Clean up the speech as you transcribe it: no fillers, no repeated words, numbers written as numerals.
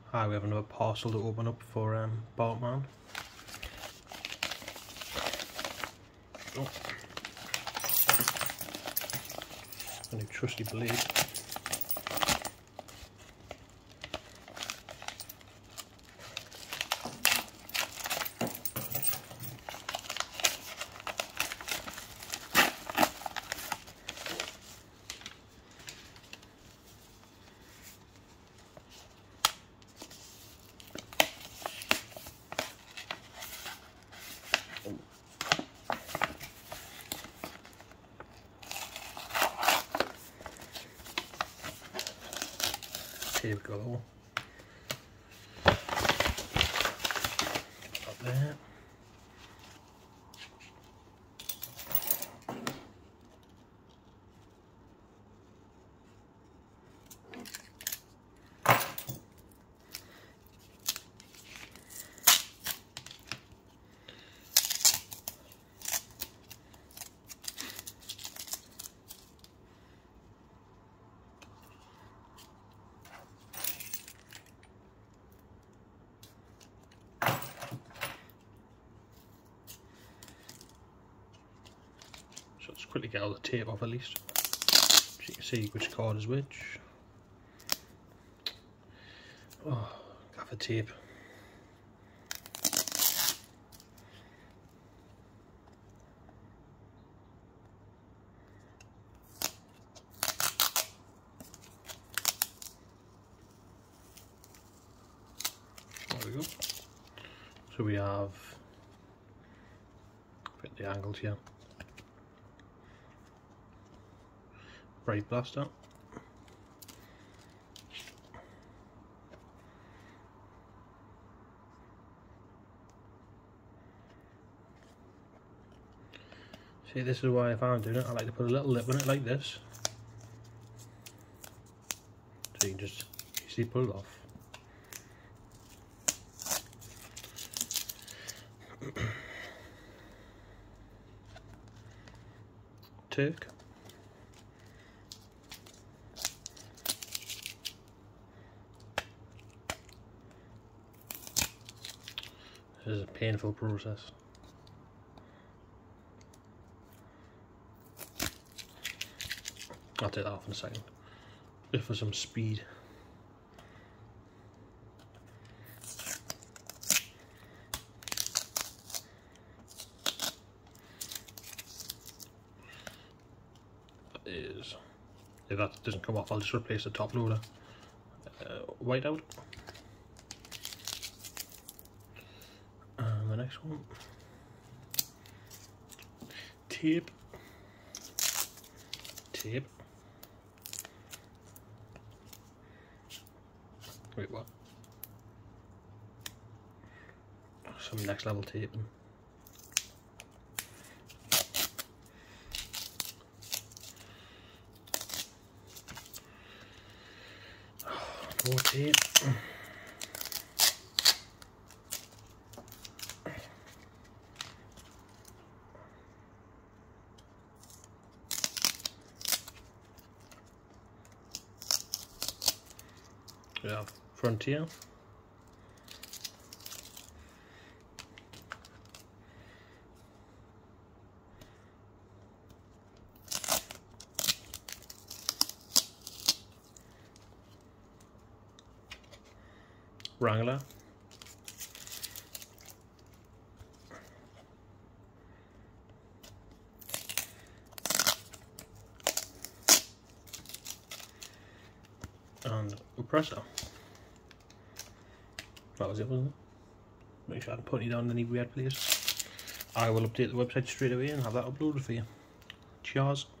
Hi, we have another parcel to open up for Bartman. Oh. A new trusty blade. Tape go up there. So let's quickly get all the tape off at least, so you can see which card is which. Oh, gaffer tape. There we go. So we have the angles here. Bright blaster. See, this is why if I'm doing it, I like to put a little lip on it like this, so you can just easily pull it off. Turk. This is a painful process. I'll take that off in a second, just for some speed. If that doesn't come off, I'll just replace the top loader. White out. And the next one. Tape. Tape. Wait, what? Some next level taping. More tape. We have Frontier. Wrangler. And Oppressor. That was it, wasn't it? Make sure I don't put it down in any weird place. I will update the website straight away and have that uploaded for you. Cheers.